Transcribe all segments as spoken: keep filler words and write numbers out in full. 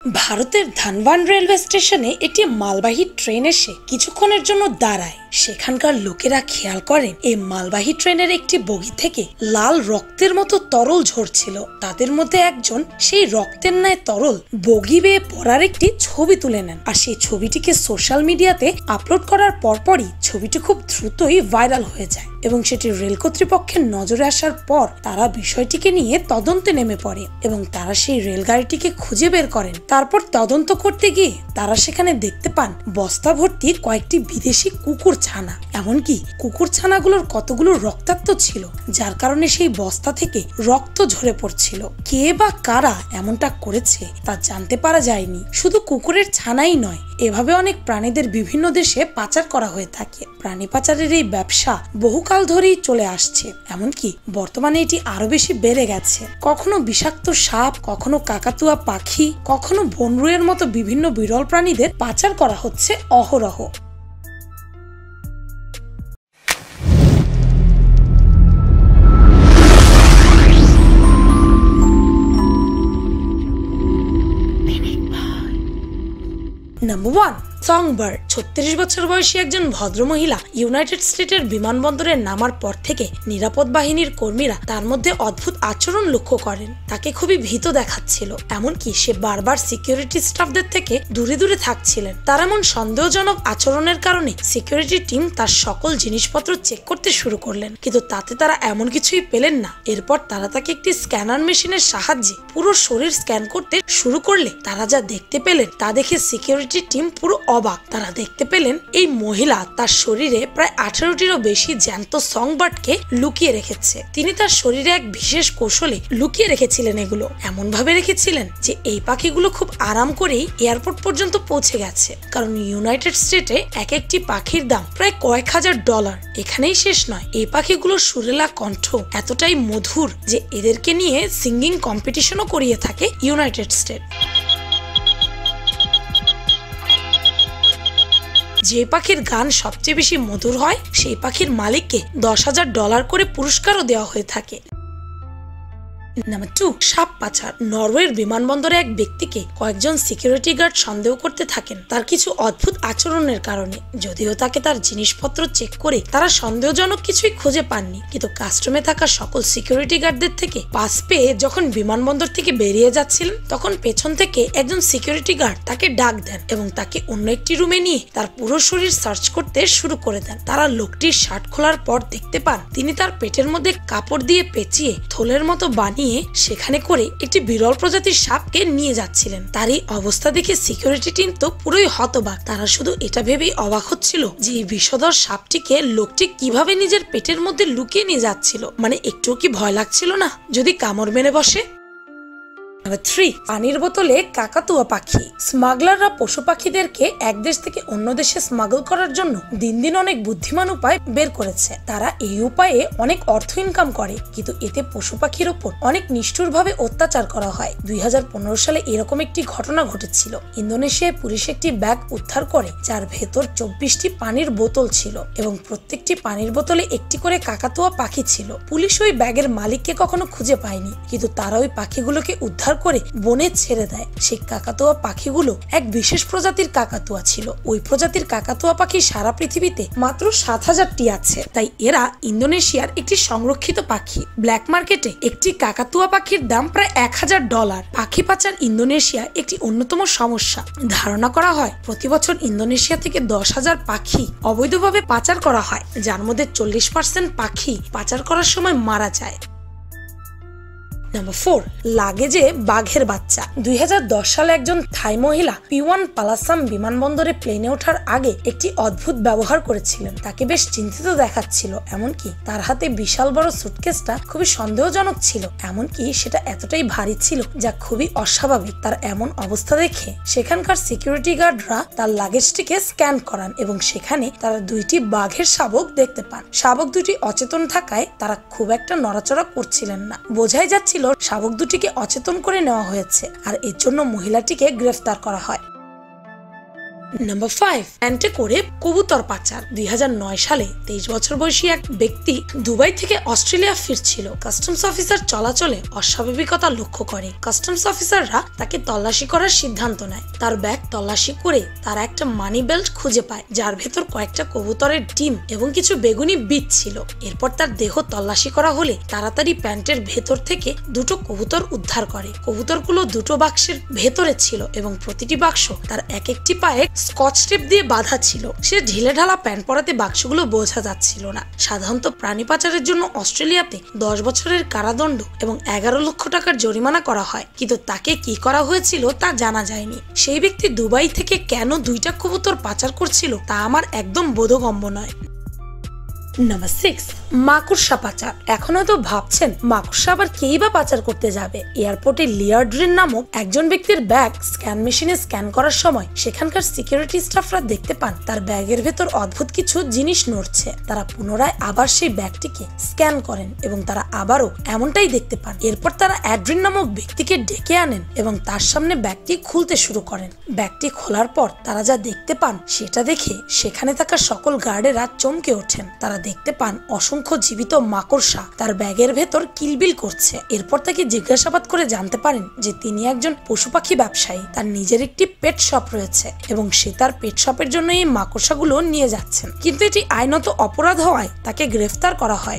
ভারতের ধানবাদ রেলওয়ে স্টেশনে একটি মালবাহী ট্রেন এসে কিছুক্ষণের জন্য দাঁড়ায়। সেখানকার লোকেরা খেয়াল করেন এই মালবাহী ট্রেনের একটি বগি থেকে লাল রক্তের মতো তরল ঝরছিল। তাদের মধ্যে একজন সেই রক্তের ন্যায় তরল বগি বেয়ে পড়ার একটি ছবি তুলে নেন, আর সেই ছবিটিকে সোশ্যাল মিডিয়াতে আপলোড করার পরপরই ছবিটি খুব দ্রুতই ভাইরাল হয়ে যায় এবং সেটি রেল কর্তৃপক্ষের নজরে আসার পর তারা বিষয়টিকে নিয়ে তদন্তে নেমে পড়ে এবং তারা সেই রেলগাড়িটিকে খুঁজে বের করেন। তারপর তদন্ত করতে গিয়ে তারা সেখানে দেখতে পান বস্তা ভর্তি কয়েকটি বিদেশি কুকুর ছানা, এমনকি কুকুর ছানাগুলোর কতগুলো রক্তাক্ত ছিল, যার কারণে সেই বস্তা থেকে রক্ত ঝরে পড়ছিল। কে বা কারা এমনটা করেছে তা জানতে পারা যায়নি। শুধু কুকুরের ছানাই নয়, এভাবে অনেক প্রাণীদের বিভিন্ন দেশে পাচার করা হয়ে থাকে। প্রাণী পাচারের এই ব্যবসা বহুকাল ধরেই চলে আসছে, এমনকি বর্তমানে এটি আরো বেশি বেড়ে গেছে। কখনো বিষাক্ত সাপ, কখনো কাকাতুয়া পাখি, কখনো বনরুয়ের মতো বিভিন্ন বিরল প্রাণীদের পাচার করা হচ্ছে অহরহ। Number one, songbird. ছত্রিশ বছর বয়সী একজন ভদ্রমহিলা ইউনাইটেড স্টেটের বিমানবন্দরে নামার পর থেকে নিরাপদ বাহিনীর কর্মীরা তার মধ্যে অদ্ভুত আচরণ লক্ষ্য করেন। তাকে খুবই ভীত দেখাচ্ছিল, এমনকি সে বারবার সিকিউরিটি স্টাফদের থেকে দূরে দূরে থাকছিলেন। তার এমন সন্দেহজনক আচরণের কারণে সিকিউরিটি টিম তার সকল জিনিসপত্র চেক করতে শুরু করলেন, কিন্তু তাতে তারা এমন কিছুই পেলেন না। এরপর তারা তাকে একটি স্ক্যানার মেশিনের সাহায্যে পুরো শরীর স্ক্যান করতে শুরু করলে তারা যা দেখতে পেলেন তা দেখে সিকিউরিটি টিম পুরো অবাক। তারা দেখতে পেলেন এই মহিলা তার শরীরে প্রায় আঠারোটিরও বেশি জ্যান্ত সংবার্ডকে লুকিয়ে রেখেছে। তিনি তার শরীরে এক বিশেষ কৌশলে লুকিয়ে রেখেছিলেন। এগুলো এমন ভাবে রেখেছিলেন যে এই পাখিগুলো খুব আরাম করেই এয়ারপোর্ট পর্যন্ত পৌঁছে গেছে, কারণ ইউনাইটেড স্টেটে এক একটি পাখির দাম প্রায় কয়েক হাজার ডলার। এখানেই শেষ নয়, এই পাখিগুলোর সুরেলা কণ্ঠ এতটাই মধুর যে এদেরকে নিয়ে সিঙ্গিং কম্পিটিশনও করিয়ে থাকে ইউনাইটেড স্টেট। যে পাখির গান সবচেয়ে বেশি মধুর হয় সেই পাখির মালিককে দশ হাজার ডলার করে পুরস্কারও দেওয়া হয়ে থাকে। নাম্বার টু, সাপ পাচার। নরওয়ের বিমানবন্দরে এক ব্যক্তিকে কয়েকজন সিকিউরিটি গার্ড সন্দেহ করতে থাকেন তার কিছু অদ্ভুত আচরণের কারণে। যদিও তাকে তার জিনিসপত্র চেক করে তারা সন্দেহজনক কিছুই খুঁজে পাননি, কিন্তু কাস্টমে থাকা সকল সিকিউরিটি গার্ডদের থেকে পাস পেয়ে যখন বিমানবন্দর থেকে বেরিয়ে যাচ্ছিলেন তখন পেছন থেকে একজন সিকিউরিটি গার্ড তাকে ডাক দেন এবং তাকে অন্য একটি রুমে নিয়ে তার পুরো শরীর সার্চ করতে শুরু করে দেন। তারা লোকটির শার্ট খোলার পর দেখতে পান তিনি তার পেটের মধ্যে কাপড় দিয়ে পেঁচিয়ে থলের মতো বানিয়ে সেখানে করে একটি বিরল প্রজাতির সাপকে নিয়ে যাচ্ছিলেন। তার এই অবস্থা দেখে সিকিউরিটি টিম তো পুরোই হতবাক। তারা শুধু এটা ভেবেই অবাক হচ্ছিল যে এই বিষধর সাপটিকে লোকটি কিভাবে নিজের পেটের মধ্যে লুকিয়ে নিয়ে যাচ্ছিল। মানে একটুও কি ভয় লাগছিল না যদি কামড় মেরে বসে? নাম্বার থ্রি, পানির বোতলে কাকাতুয়া পাখি। স্মাগলাররা পশু পাখিদেরকে এক দেশ থেকে অন্য দেশে স্মাগল করার জন্য দিন দিন অনেক বুদ্ধিমান উপায় বের করেছে। তারা এই উপায়ে অনেক অর্থ ইনকাম করে, কিন্তু এতে পশু পাখির ওপর অনেক নিষ্ঠুর ভাবে অত্যাচার করা হয়। দুই হাজার পনেরো সালে এরকম একটি ঘটনা ঘটেছিল। ইন্দোনেশিয়ায় পুলিশ একটি ব্যাগ উদ্ধার করে যার ভেতর চব্বিশটি পানির বোতল ছিল এবং প্রত্যেকটি পানির বোতলে একটি করে কাকাতুয়া পাখি ছিল। পুলিশ ওই ব্যাগের মালিককে কখনো খুঁজে পায়নি, কিন্তু তারা ওই পাখিগুলোকে উদ্ধার করে বনে ছেড়ে দেয়। সেই কাকাতুয়া পাখিগুলো এক বিশেষ প্রজাতির কাকাতুয়া ছিল। ওই প্রজাতির কাকাতুয়া পাখি সারা পৃথিবীতে মাত্র সাত হাজারটি আছে, তাই এরা ইন্দোনেশিয়ার একটি সংরক্ষিত পাখি। ব্ল্যাক মার্কেটে একটি কাকাতুয়া পাখির দাম প্রায় এক হাজার ডলার। পাখি পাচার ইন্দোনেশিয়া একটি অন্যতম সমস্যা। ধারণা করা হয় প্রতি বছর ইন্দোনেশিয়া থেকে দশ হাজার পাখি অবৈধভাবে পাচার করা হয়, যার মধ্যে চল্লিশ পার্সেন্ট পাখি পাচার করার সময় মারা যায়। নাম্বার ফোর, লাগেজে বাঘের বাচ্চা। দুই হাজার দশ সালে একজন থাই মহিলা পিওয়ান পালাসাম বিমানবন্দরে প্লেনে ওঠার আগে একটি অদ্ভুত ব্যবহার করেছিলেন। তাকে বেশ চিন্তিত দেখাচ্ছিল, এমনকি তার হাতে বিশাল বড় সুটকেসটা খুবই সন্দেহজনক ছিল, এমনকি সেটা এতটাই ভারী ছিল যা খুবই অস্বাভাবিক। তার এমন অবস্থা দেখে সেখানকার সিকিউরিটি গার্ডরা তার লাগেজটিকে স্ক্যান করান এবং সেখানে তারা দুইটি বাঘের শাবক দেখতে পান। শাবক দুটি অচেতন থাকায় তারা খুব একটা নড়াচড়া করছিলেন না। বোঝাই যাচ্ছিল শাবক দুটিকে অচেতন করে নেওয়া হয়েছে, আর এর জন্য মহিলাটিকে গ্রেফতার করা হয়। নাম্বার ফাইভ, প্যান্টে করে কবুতর পাচার। দুই হাজার নয় সালে তেইশ বছর বয়সী এক ব্যক্তি দুবাই থেকে অস্ট্রেলিয়া ফিরছিল। কাস্টমস অফিসার চলাচলে অস্বাভাবিকতা লক্ষ্য করে। কাস্টমস অফিসাররা তাকে তল্লাশি করার সিদ্ধান্ত নেয়। তার ব্যাগ তল্লাশি করে তারা একটা মানি বেল্ট খুঁজে পায়, যার ভেতর কয়েকটা কবুতরের ডিম এবং কিছু বেগুনি বীজ ছিল। এরপর তার দেহ তল্লাশি করা হলে তাড়াতাড়ি প্যান্টের ভেতর থেকে দুটো কবুতর উদ্ধার করে। কবুতরগুলো দুটো বাক্সের ভেতরে ছিল এবং প্রতিটি বাক্স তার এক একটি পায়ে স্কচ টেপ দিয়ে বাঁধা ছিল। সে ঢিলে ঢালা প্যান্ট পরাতে বাক্সগুলো বোঝা যাচ্ছিল না। সাধারণত প্রাণী পাচারের জন্য অস্ট্রেলিয়াতে দশ বছরের কারাদণ্ড এবং এগারো লক্ষ টাকার জরিমানা করা হয়, কিন্তু তাকে কি করা হয়েছিল তা জানা যায়নি। সেই ব্যক্তি দুবাই থেকে কেন দুইটা কবুতর পাচার করছিল তা আমার একদম বোধগম্য নয়। নাম্বার সিক্স, মাকড়সা পাচার। এখন হয়তো ভাবছেন মাকড়সা আবার কেই বা পাচার করতে যাবে। এয়ারপোর্টে লিয়ার্ড্রিন নামক একজন ব্যক্তির ব্যাগ স্ক্যান মেশিনে স্ক্যান করার সময় সেখানকার সিকিউরিটি স্টাফরা দেখতে পান তার ব্যাগের ভেতর অদ্ভুত কিছু জিনিস নড়ছে। তারা পুনরায় আবার সেই ব্যাগটিকে স্ক্যান করেন এবং তারা আবারও এমনটাই দেখতে পান। এরপর তারা অ্যাড্রিন নামক ব্যক্তিকে ডেকে আনেন এবং তার সামনে ব্যাগটি খুলতে শুরু করেন। ব্যাগটি খোলার পর তারা যা দেখতে পান সেটা দেখে সেখানে থাকা সকল গার্ডেরা চমকে ওঠেন। তারা দেখতে পান অসংখ্য জীবিত মাকড়সা তার ব্যাগের ভেতর কিলবিল করছে। এরপর তাকে জিজ্ঞাসাবাদ করে জানতে পারেন যে তিনি একজন পশু পাখি ব্যবসায়ী, তার নিজের একটি পেট শপ রয়েছে এবং সে তার পেট শপের জন্য এই মাকড়সাগুলো নিয়ে যাচ্ছেন, কিন্তু এটি আইনত অপরাধ হওয়ায় তাকে গ্রেফতার করা হয়।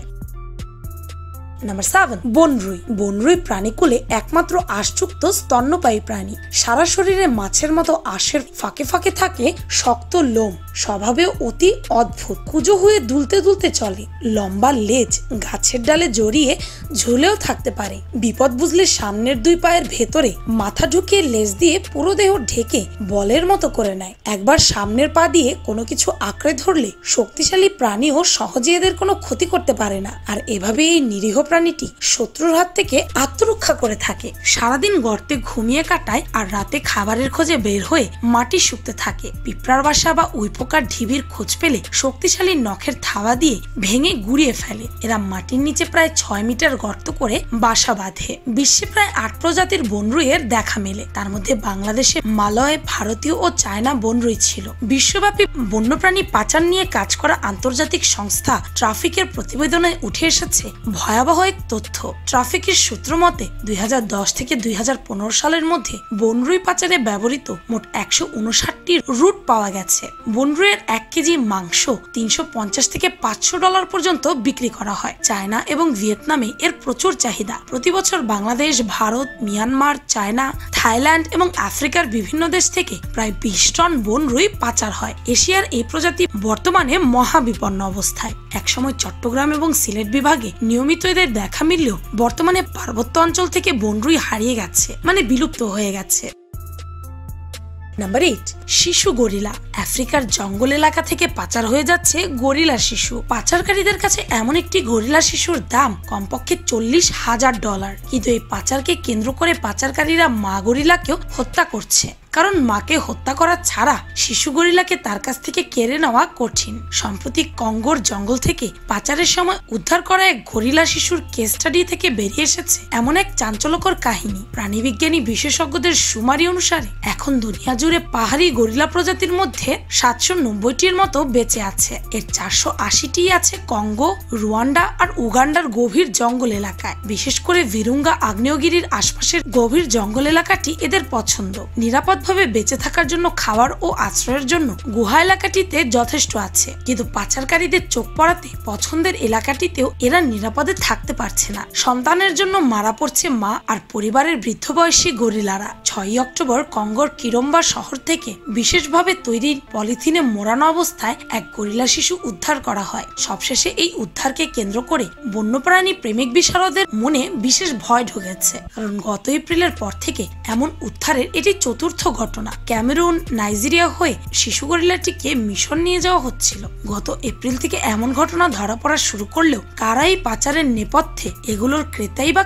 Number seven, বনরুই। বনরুই প্রাণীকুলে একমাত্র আঁশযুক্ত স্তন্যপায়ী প্রাণী। সারা শরীরে মাছের মতো আঁশের ফাঁকে ফাঁকে থাকে শক্ত লোম। স্বভাবে অতি অদ্ভুত, কুজো হয়ে দুলতে দুলতে চলে। লম্বা লেজ গাছের ডালে জড়িয়ে ঝুলেও থাকতে পারে। বিপদ বুঝলে সামনের দুই পায়ের ভেতরে মাথা ঢুকিয়ে লেজ দিয়ে পুরো দেহ ঢেকে বলের মতো করে নেয়। একবার সামনের পা দিয়ে কোনো কিছু আঁকড়ে ধরলে শক্তিশালী প্রাণীও সহজে এদের কোনো ক্ষতি করতে পারে না। আর এভাবে এই নিরীহ প্রাণীটি শত্রুর হাত থেকে আত্মরক্ষা করে থাকে। সারাদিন গর্তে ঘুমিয়ে কাটায় আর রাতে খাবারের খোঁজে বের হয়ে মাটি শুকতে থাকে। পিঁপড়ার বাসা বা উইপোকার ঢিবির খোঁজ পেলে শক্তিশালী নখের থাবা দিয়ে ভেঙে গুড়িয়ে ফেলে। এরা মাটির নিচে প্রায় ছয় মিটার গর্ত করে বাসা বাঁধে। বিশ্বে প্রায় আট প্রজাতির বনরুইয়ের দেখা মেলে। তার মধ্যে বাংলাদেশে মালয়, ভারতীয় ও চায়না বনরুই ছিল। বিশ্বব্যাপী বন্যপ্রাণী পাচার নিয়ে কাজ করা আন্তর্জাতিক সংস্থা ট্রাফিকের প্রতিবেদনে উঠে এসেছে ভয়াবহ এক তথ্য। ট্রাফিকের সূত্র মতে দুই হাজার দশ থেকে দুই হাজার পনেরো সালের মধ্যে বনরুই পাচারে ব্যবহৃত মোট একশো উনষাটটি রুট পাওয়া গেছে। বনরুইয়ের এক কেজি মাংস তিনশো পঞ্চাশ থেকে পাঁচশো ডলার পর্যন্ত বিক্রি করা হয়। চায়না এবং ভিয়েতনামে এর প্রচুর চাহিদা। প্রতি বছর Bangladesh, Bharat, Myanmar, China, Thailand এবং আফ্রিকার বিভিন্ন দেশ থেকে প্রায় বিশ টন বনরুই পাচার হয়। এশিয়ার এই প্রজাতি বর্তমানে মহাবিপন্ন অবস্থায়। একসময় চট্টগ্রাম এবং সিলেট বিভাগে নিয়মিত এদের দেখা মিললেও বর্তমানে পার্বত্য অঞ্চল থেকে বনরুই হারিয়ে গেছে, মানে বিলুপ্ত হয়ে গেছে। নাম্বার এইট, শিশু গরিলা। আফ্রিকার জঙ্গল এলাকা থেকে পাচার হয়ে যাচ্ছে গরিলা শিশু। পাচারকারীদের কাছে এমন একটি গরিলা শিশুর দাম কমপক্ষে চল্লিশ হাজার ডলার। কিন্তু এই পাচারকে কেন্দ্র করে পাচারকারীরা মা গরিলাকেও হত্যা করছে, কারণ মাকে হত্যা করা ছাড়া শিশু গরিলাকে তার কাছ থেকে কেড়ে নেওয়া কঠিন। সম্প্রতি কঙ্গোর জঙ্গল থেকে পাচারের সময় উদ্ধার করা এক গরিলা শিশুর কেস স্টাডি থেকে বেরিয়ে এসেছে এমন এক চাঞ্চল্যকর কাহিনী। প্রাণীবিজ্ঞানী বিশেষজ্ঞদের সুমারি অনুসারে এখন দুনিয়া জুড়ে পাহাড়ি গরিলা প্রজাতির মধ্যে সাতশো নব্বইটির মতো বেঁচে আছে। এর চারশো আশিটি আছে কঙ্গো, রুয়ান্ডা আর উগান্ডার গভীর জঙ্গল এলাকায়। বিশেষ করে ভিরুঙ্গা আগ্নেয়গিরির আশপাশের গভীর জঙ্গল এলাকাটি এদের পছন্দ। নিরাপদ ভাবে বেঁচে থাকার জন্য খাবার ও আশ্রয়ের জন্য গুহা এলাকাটিতে যথেষ্ট আছে, কিন্তু পাচারকারীদের চোখ পড়াতে পছন্দের এলাকাটিতেও এরা নিরাপদে থাকতে পারছে না। সন্তানের জন্য মারা পড়ছে মা আর পরিবারের বৃদ্ধ বয়সী গরিলারা। ছয়ই অক্টোবর কঙ্গোর কিরম্বা শহর থেকে বিশেষভাবে তৈরি পলিথিনে মোড়ানো অবস্থায় এক গরিলা শিশু উদ্ধার করা হয়। সবশেষে এই উদ্ধারকে কেন্দ্র করে বন্যপ্রাণী প্রেমিক বিশারদের মনে বিশেষ ভয় ঢুকেছে, কারণ গত এপ্রিলের পর থেকে এমন উদ্ধারের এটি চতুর্থ ঘটনা। ক্যামেরুন, নাইজেরিয়া হয়ে শিশু গরিলাটিকে মিশন নিয়ে যাওয়া হচ্ছিল। গত এপ্রিল থেকে এমন ঘটনা ধরা পড়া শুরু করলেও কারা এই পাচারের নেপথ্যে, এগুলোর ক্রেতাই বা কারা,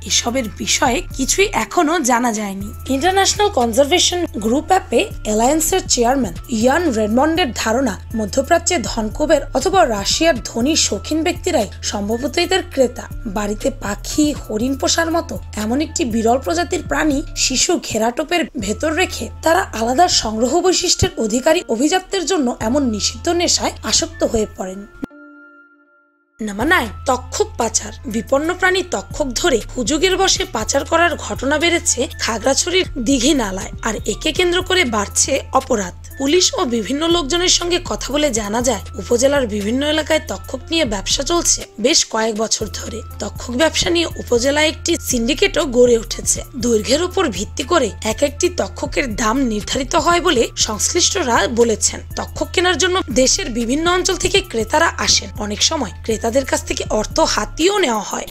এসবের বিষয়ে কিছুই এখনো জানা যায়নি। ইন্টারন্যাশনাল কনজারভেশন গ্রুপ অ্যাপে অ্যালায়েন্সের চেয়ারম্যান ইয়ান রেডমন্ডের ধারণা, মধ্যপ্রাচ্যে ধনকুবের অথবা রাশিয়ার ধনী শৌখিন ব্যক্তিরাই সম্ভবত এদের ক্রেতা। বাড়িতে পাখি, হরিণ পোষার মতো এমন একটি বিরল প্রজাতির প্রাণী শিশু ঘেরাটোপের ভেতর রেখে তারা আলাদা সংগ্রহ বৈশিষ্ট্যের অধিকারী অভিজাতদের জন্য এমন নিষিদ্ধ নেশায় আসক্ত হয়ে পড়েন। নাম্বার নাইন, তক্ষক পাচার। বিপন্ন প্রাণী তক্ষক ধরে হুজুগের বসে পাচার করার ঘটনা বেড়েছে খাগড়াছড়ির দিঘি নালায়, আর একে কেন্দ্র করে বাড়ছে অপরাধ। পুলিশ ও বিভিন্ন লোকজনের সঙ্গে কথা বলে জানা যায়, উপজেলার বিভিন্ন এলাকায় তক্ষক নিয়ে ব্যবসা চলছে বেশ কয়েক বছর ধরে। তক্ষক ব্যবসা নিয়ে উপজেলায় একটি সিন্ডিকেটও গড়ে উঠেছে। দৈর্ঘ্যের উপর ভিত্তি করে এক একটি তক্ষকের দাম নির্ধারিত হয় বলে সংশ্লিষ্টরা বলেছেন। তক্ষক কেনার জন্য দেশের বিভিন্ন অঞ্চল থেকে ক্রেতারা আসেন। অনেক সময় ক্রেতাদের কাছ থেকে অর্থ হাতিয়েও নেওয়া হয়।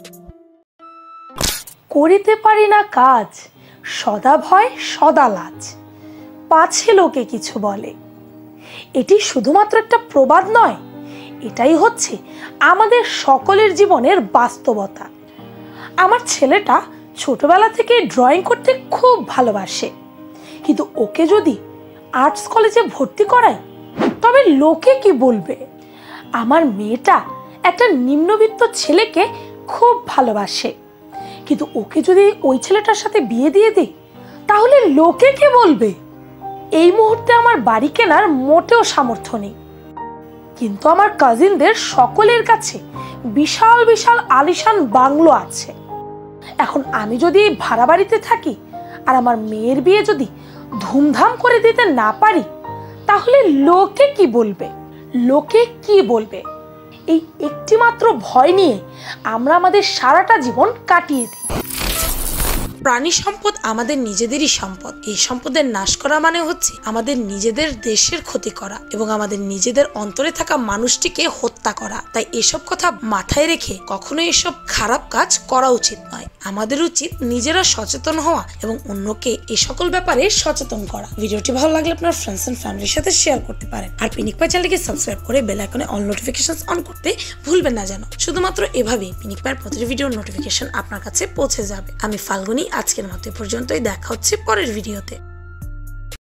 করিতে পারি না কাজ, সদা ভয় সদা লাজ, পাছে লোকে কিছু বলে। এটি শুধুমাত্র একটা প্রবাদ নয়, এটাই হচ্ছে আমাদের সকলের জীবনের বাস্তবতা। আমার ছেলেটা ছোটবেলা থেকে ড্রয়িং করতে খুব ভালোবাসে, কিন্তু ওকে যদি আর্টস কলেজে ভর্তি করাই তবে লোকে কি বলবে। আমার মেয়েটা একটা নিম্নবিত্ত ছেলেকে খুব ভালোবাসে, কিন্তু ওকে যদি ওই ছেলেটার সাথে বিয়ে দিয়ে দিই তাহলে লোকে কি বলবে। এই মুহূর্তে আমার বাড়ি কেনার মোটেও সামর্থ্য নেই, কিন্তু আমার কাজিনদের সকলের কাছে বিশাল বিশাল আলিশান বাংলো আছে। এখন আমি যদি ভাড়া বাড়িতে থাকি আর আমার মেয়ের বিয়ে যদি ধুমধাম করে দিতে না পারি তাহলে লোকে কি বলবে। লোকে কি বলবে এই একটি মাত্র ভয় নিয়ে আমরা আমাদের সারাটা জীবন কাটিয়ে দিই। প্রাণী সম্পদ আমাদের নিজেদেরই সম্পদ। এই সম্পদের নাশ করা মানে হচ্ছে আমাদের নিজেদের দেশের ক্ষতি করা এবং আমাদের নিজেদের অন্তরে থাকা মানুষটিকে হত্যা করা। তাই এসব কথা মাথায় রেখে কখনোই এসব খারাপ কাজ করা উচিত নয়। আমাদের উচিত নিজেরা সচেতন হওয়া এবং অন্যকে এই সকল ব্যাপারে সচেতন করা। ভিডিওটি ভালো লাগলে আপনার ফ্রেন্ডস এন্ড ফ্যামিলির সাথে শেয়ার করতে পারেন, আর পিনিক পাই চ্যানেলকে সাবস্ক্রাইব করে বেল আইকনে অল নোটিফিকেশন অন করতে ভুলবেন না যেন। শুধুমাত্র এভাবেই পিনিক পাইয়ের প্রতিটি ভিডিওর নোটিফিকেশন আপনার কাছে পৌঁছে যাবে। আমি ফাল্গুনি, আজকের মতো পর্যন্তই। দেখা হচ্ছে পরের ভিডিওতে।